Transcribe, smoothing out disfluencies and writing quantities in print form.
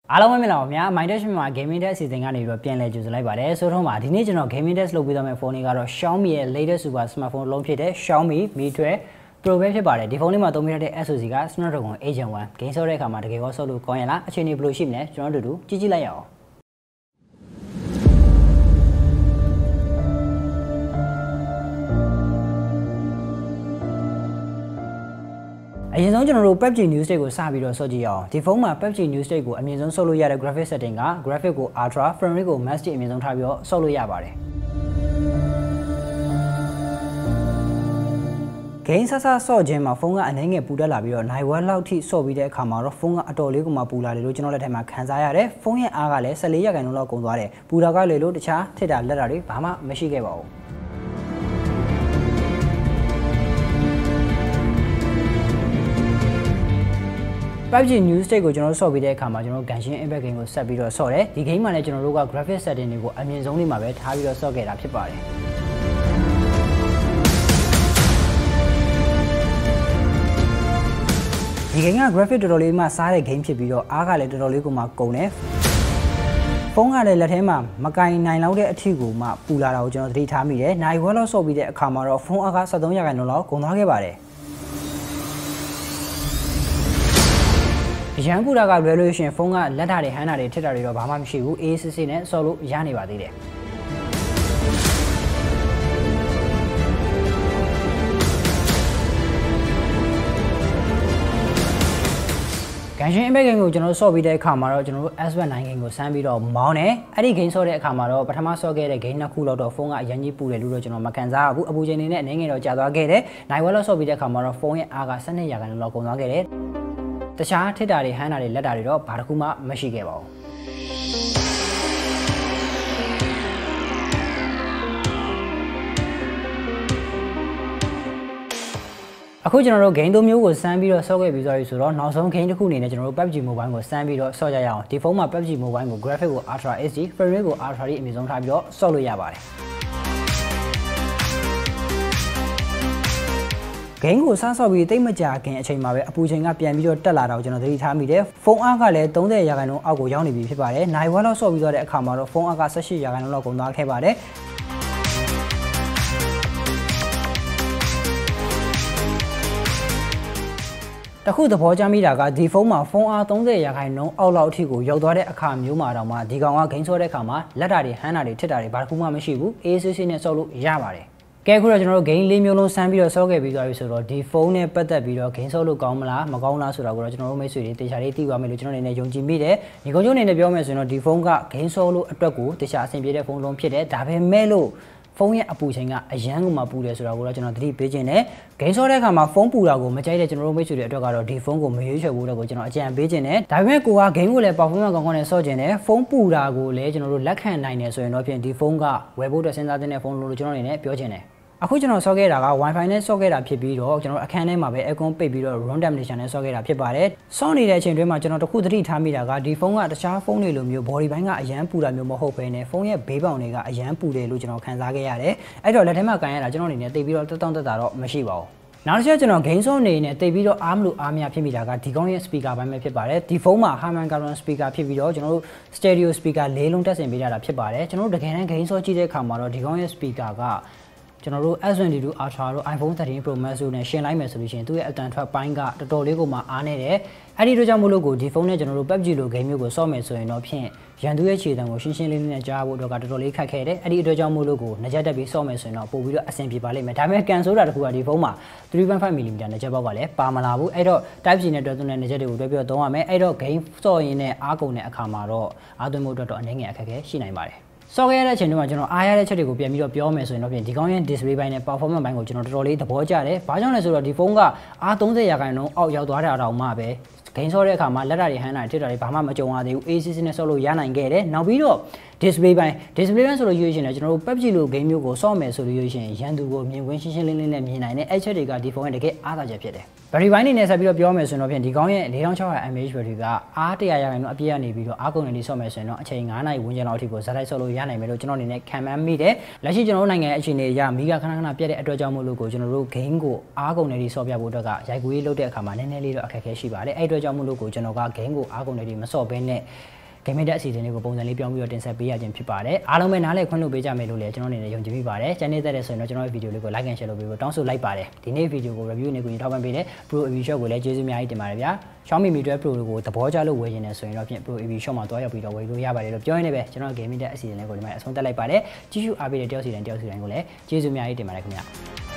အားလုံးပဲမင်္ဂလာပါခင်ဗျာ Mind Dash မှာ Gaming Test အစီအစဉ်ကနေပြီးတော့ပြန်လည်ကြိုဆိုလိုက်ပါတယ်ဆိုတော့ဒီနေ့ကျွန်တော် Gaming Test လုပ်ပြီးတော့မယ့်ဖုန်းလေးကတော့ Xiaomi ရဲ့ latest super smartphone လုံးဖြစ်တဲ့ Xiaomi Mi 12 Pro ပဲဖြစ်ပါတယ်ဒီဖုန်းလေးမှာသုံးမိတဲ့ SoC က Snapdragon 8 Gen 1 game ဆော့တဲ့အခါမှာတကယ်ရောဆော့လို့ကောင်းရလားအခြေအနေဘယ်လိုရှိမလဲကျွန်တော်တို့ကြည့်ကြည့်လိုက်ရအောင်အရင်ဆုံးကျွန်တော်တို့ PUBG News State ကိုစပြီးတော့ဆော့ကြည့်အောင်ဒီဖုန်းမှာ PUBG News State ကိုအမြင့်ဆုံးဆော့လို့ရတဲ့ graphic setting က graphic ကို ultra frame rate ကို max အမြင့်ဆုံးထားပြီးတော့ဆော့လို့ရပါတယ် Game ဆဆဆော့ခြင်းမှာဖုန်းကအနည်းငယ်ပူတက်လာပြီးတော့နိုင်ဝက်လောက်ထိဆော့ပြီးတဲ့အခါမှာတော့ဖုန်းကအတော်လေးကိုမှပူလာတယ်လို့ကျွန်တော်လက်ထက်မှာခံစားရတယ်ဖုန်းရဲ့အားကလည်း14ရာခိုင်နှုန်းလောက်ကုန်သွားတယ်ပူတာကလေလို့တခြားထစ်တာလက်တာတွေဘာမှမရှိခဲ့ပါဘူးPUBG News State ကိုကျွန်တော်ဆော့ပြီးတဲ့အခါမှာကျွန်တော် Genshin Impact Game ကိုဆက်ပြီးတော့ဆော့တယ်ဒီ game မှာလည်းကျွန်တော်တို့က graphic setting တွေကိုအမြင့်ဆုံးလေးမှာပဲထားပြီးတော့ဆော့ခဲ့တာဖြစ်ပါတယ်ဒီ game က graphic တော်တော်လေးမှစားတဲ့ game ဖြစ်ပြီးတော့အားကလည်းတော်တော်လေးကိုမှကုန်တယ်ဖုန်းကလည်းလက်ထဲမှာမကင်နိုင်လောက်တဲ့အထီကိုမှပူလာတာကိုကျွန်တော်သတိထားမိတယ်နိုင်ဝက်လောက်ဆော့ပြီးတဲ့အခါမှာတော့ဖုန်းအားက73ရာခိုင်နှုန်းလောက်ကုန်သွားခဲ့ပါတယ်ရန်ကူတာကလွယ်လို့ရှိရင်ဖုန်းကလက်ထားတွေဟန်းတာတွေထစ်တာတွေတော့ဘာမှမရှိဘူးအေးစစ်စစ်နဲ့ဆော့လို့ရနေပါသေးတယ်Genshin Impact Game ကိုကျွန်တော်ဆော့ပြီးတဲ့အခါမှာတော့ကျွန်တော်တို့ S9 game ကိုစမ်းပြီးတော့မောင်းတယ်အဲ့ဒီ game ဆော့တဲ့အခါမှာတော့ပထမဆော့ခဲ့တဲ့ game နှစ်ခုလောက်တော့ဖုန်းကအရင်ကြီးပူတယ်လို့တော့ကျွန်တော်မခံစားရဘူးအပူချိန်နေနဲ့အနေငယ်တော့ကြာသွားခဲ့တယ်နိုင်ဝက်လောက်ဆော့ပြီးတဲ့အခါမှာတော့ဖုန်းရဲ့အားက12ရာခိုင်နှုန်းလောက်ကုန်သွားခဲ့တယ်တခြားထစ်တာတွေဟန်းတာတွေလက်တာတွေတော့ဘာတစ်ခုမှမရှိခဲ့ပါဘူးအခုကျွန်တော်တို့ game 3မျိုးကိုစမ်းပြီးတော့ဆော့ခဲ့ပြီးသွားပြီဆိုတော့နောက်ဆုံး game တစ်ခုအနေနဲ့ကျွန်တော်တို့ PUBG Mobile ကိုစမ်းပြီးတော့ဆော့ကြရအောင်ဒီဖုန်းမှာ PUBG Mobile ကို graphic ကို Ultra HD frame rate ကို Ultra အမြင့်ဆုံးထားပြီးတော့ဆော့လို့ရပါတယ်Game ကိုစဆော့ပြီးတိတ်မကြာခင်အချိန်မှာပဲအပူချိန်ကပြန်ပြီးတော့တက်လာတာကိုကျွန်တော်သတိထားမိတယ်ဖုန်းအားကလည်း30ရာခိုင်နှုန်းအောက်ကိုရောက်နေပြီဖြစ်ပါတယ်နိုင်ဝက်လောက်ဆော့ပြီးတော့တဲ့အခါမှာတော့ဖုန်းအားက18ရာခိုင်နှုန်းလောက်ကုန်သွားခဲ့ပါတယ်တခုသဘောကျမိတာကဒီဖုန်းမှာဖုန်းအား30ရာခိုင်နှုန်းအောက်လောက်အထိကိုရောက်သွားတဲ့အခါမျိုးမှာတော့မှဒီကောင်က game ဆော့တဲ့အခါမှာလက်တာတွေဟန်းတာတွေထစ်တာတွေဘာတစ်ခုမှမရှိဘူး ACC နဲ့ဆော့လို့ရပါတယ်ကဲခုတော့ကျွန်တော်တို့ game ၄မျိုးလုံးစမ်းပြီးတော့ဆော့ခဲ့ပြီးသွားပြီဆိုတော့ဒီဖုန်းနဲ့ပတ်သက်ပြီးတော့ game ဆော့လို့ကောင်းမလားမကောင်းလားဆိုတာကိုတော့ကျွန်တော်တို့မိတ်ဆွေတွေတေချာလေးသိသွားမယ်လို့ကျွန်တော်အနေနဲ့ယုံကြည်မိတယ်ဒီကုန်းကျုံအနေနဲ့ပြောမယ်ဆိုရင်တော့ဒီဖုန်းက game ဆော့လို့အတွက်ကိုတေချာအဆင်ပြေတဲ့ဖုန်းလုံးဖြစ်တယ်ဒါပေမဲ့လို့ဖုန်းရဲ့အပူချိန်ကအရန်ကိုမှပူတယ်ဆိုတာကိုတော့ကျွန်တော်သတိပေးခြင်းနဲ့ဂိမ်းဆော့တဲ့အခါမှာဖုန်းပူတာကိုမကြိုက်တဲ့ကျွန်တော်တို့မိတ်ဆွေတွေအတွက်ကတော့ဒီဖုန်းကိုမရွေးချယ်ဖို့တော့ကျွန်တော်အကြံပေးခြင်းနဲ့ဒါပေမဲ့ကိုကဂိမ်းကိုလည်း performance ကောင်းကောင်းနဲ့ဆော့ခြင်းနဲ့ဖုန်းပူတာကိုလည်းကျွန်တော်တို့လက်ခံနိုင်တယ်ဆိုရင်တော့ဖြင့်ဒီဖုန်းကဝယ်ဖို့အတွက်စဉ်းစားတဲ့ဖုန်းလို့ကျွန်တော်အနေနဲ့ပြောခြင်းနဲ့အခုကျွန်တော်ဆော့ခဲ့တာက Wi-Fi နဲ့ဆော့ခဲ့တာဖြစ်ပြီးတော့ကျွန်တော်အခန်းထဲမှာပဲ aircon ပိတ်ပြီးတော့ room temperature နဲ့ဆော့ခဲ့တာဖြစ်ပါတယ်ဆော့နေတဲ့အချိန်တွင်းမှာကျွန်တော်တခုသတိထားမိတာကဒီဖုန်းကတခြားဖုန်းတွေလိုမျိုး body ဘိုင်းကအရန်ပူတာမျိုးမဟုတ်ဘဲနဲ့ဖုန်းရဲ့ဘေးပေါင်တွေကအရန်ပူတယ်လို့ကျွန်တော်ခံစားခဲ့ရတယ်အဲ့တော့လက်ထဲမှာကန်ရတာကျွန်တော်အနေနဲ့တိတ်ပြီးတော့တက်တာတော့မရှိပါဘူးနောက်တစ်ချက်ကျွန်တော် game zone နေနဲ့တိတ်ပြီးတော့အားမလို့အားမရဖြစ်မိတာကဒီကောင်းရဲ့ speaker ဘိုင်းပဲဖြစ်ပါတယ်ဒီဖုန်းမှာ Harman Kardon speaker ဖြစ်ပြီးတော့ကျွန်တော်တို့ stereo speaker ၄လုံးတက်ဆင်ပေးရတာဖြစ်ပါတယ်ကျွန်တော်တို့တကယ်တမ်း game zone ကြည့်တဲ့အခါမှာတော့ဒီကောင်းရဲ့ speaker ကကျွန်တော်တို့ S22 Ultra တို့ iPhone 13 Pro Max တို့နဲ့ရှင်းလိုက်မယ်ဆိုလို့ရှိရင်သူ့ရဲ့အတန်ထွက်ပိုင်းကတော်တော်လေးကိုမှအားနေတယ်အဲ့ဒီတို့ကြောင့်မို့လို့ကိုဒီဖုန်းနဲ့ကျွန်တော်တို့ PUBG လို game မျိုးကိုဆော့မယ်ဆိုရင်တော့ဖြင့်ရန်သူရဲ့ခြေတံကိုရှင်းရှင်းလေးလေးနဲ့ကြားဖို့တော့ကတော်တော်လေးခက်ခဲတယ်အဲ့ဒီအတွက်ကြောင့်မို့လို့ကိုနှကြက်တက်ပြီးဆော့မယ်ဆိုရင်တော့ပို့ပြီးတော့အဆင်ပြေပါလိမ့်မယ်ဒါပေမဲ့ကန်ဆိုတာတခုကဒီဖုန်းမှာ 3.5mm နှကြက်ပေါက်ကလည်းပါမလာဘူးအဲ့တော့ Type C နဲ့တွဲသွင်းတဲ့နှကြက်တွေကိုတွဲပြီးတော့သုံးရမယ်အဲ့တော့ game ဆော့ရင်းနဲ့အားကုန်တဲ့အခါမှာတော့အားသွင်းမှုအတွက်တော့အနေငယ်အခက်အခဲရှိနိုင်ပါတယ်ဆော့ခဲ့ရတဲ့အချိန်တုန်းကကျွန်တော်အားရတဲ့ချက်တွေကိုပြန်ပြီးတော့ပြောမယ်ဆိုရင်တော့ဒီကောင်းရဲ့ display ဘိုင်းနဲ့ performance ဘိုင်းကိုကျွန်တော်တော်တော်လေးသဘောကျတယ်။ဘာကြောင့်လဲဆိုတော့ဒီဖုန်းကအား30ရာခိုင်နှုန်းအောက်ရောက်သွားတာတောင်မှပဲဂိမ်းဆော့တဲ့အခါမှာလက်တာတွေဟန်းတာတွေထစ်တာတွေဘာမှမကြုံရသေးဘူး ACC နဲ့ဆော့လို့ရနိုင်ခဲ့တယ်။နောက်ပြီးတော့ display ဘိုင်းဆိုလို့ရွေးရှင်လည်းကျွန်တော်တို့ PUBG လို game မျိုးကိုဆော့မယ်ဆိုလို့ရွေးရှင်ရန်သူကိုမြင်ကွင်းရှင်းရှင်းလင်းလင်းနဲ့မြင်နိုင်တဲ့အဲ့ချက်တွေကဒီဖုန်းရဲ့တကယ်အားသာချက်ဖြစ်တယ်။ battery ဘိုင်းနေနဲ့ဆက်ပြီးတော့ပြောမယ်ဆိုရင်တော့ဖြင့်ဒီကောင်းရဲ့ 4600 mAh battery ကအား100ရာခိုင်နှုန်းအပြည့်ကနေပြီးတော့အားကုန်နေပြီးဆော့မယ်ဆိုရင်တော့အချိန်9နာရီဝန်းကျင်လောက်အထိကိုဇာတ်လိုက်ဆော့လို့ရနိုင်မယ်လို့ကျွန်တော်အနေနဲ့ခံမှန်းမိတယ်။လက်ရှိကျွန်တော်တို့နိုင်ငံအခြေအနေအရမီးကခဏခဏပြတ်တဲ့အတွက်ကြောင့်မို့လို့ကိုကျွန်တော်တို့ game ကိုအားကုန်နေပြီးဆော့ပြဖို့အတွက်ကရိုက်ကူးရေးလုပ်တဲ့အခါမှာနည်းနည်းလေးတော့အခက်အခဲရှိပါတယ်။အဲ့အတွက်ကြောင့်မို့လို့ကိုကျွန်တော်က game ကိုအားကုန်နေပြီးမဆော့ဘဲနဲ့ gaming တဲ့အစီအစဉ်လေးကိုပုံစံလေးပြောင်းပြီးတော့တင်ဆက်ပေးရခြင်းဖြစ်ပါတယ်အားလုံးပဲနားလည်ခွင့်လုပ်ပေးကြမယ်လို့လည်းကျွန်တော်အနေနဲ့ယုံကြည်မိပါတယ်ချန်နယ်တဲ့ဆိုရင်တော့ကျွန်တော်ရဲ့ဗီဒီယိုလေးကို like and share လုပ်ပေးဖို့တောင်းဆိုလိုက်ပါတယ်ဒီနေ့ဗီဒီယိုကို review နဲ့ကိုကြီးထောက်ပံ့ပေးတဲ့ Pro EV Shop ကိုလည်းကျေးဇူးအများကြီးတင်ပါတယ်ဗျာ Xiaomi Mi 12 Pro ကိုသဘောကျလို့ဝယ်နေတယ်ဆိုရင်တော့ဖြင့် Pro EV Shop မှာတွားရောက်ပြီးတော့ဝယ်လို့ရပါတယ်လို့ပြောရင်းနဲ့ပဲကျွန်တော် gaming တဲ့အစီအစဉ်လေးကိုဒီမှာအဆုံးသတ်လိုက်ပါတယ်ကြည့်ရှုအားပေးတဲ့တယောက်စီတိုင်းကိုလည်းကျေးဇူးအများကြီးတင်ပါတယ်ခင်ဗျာ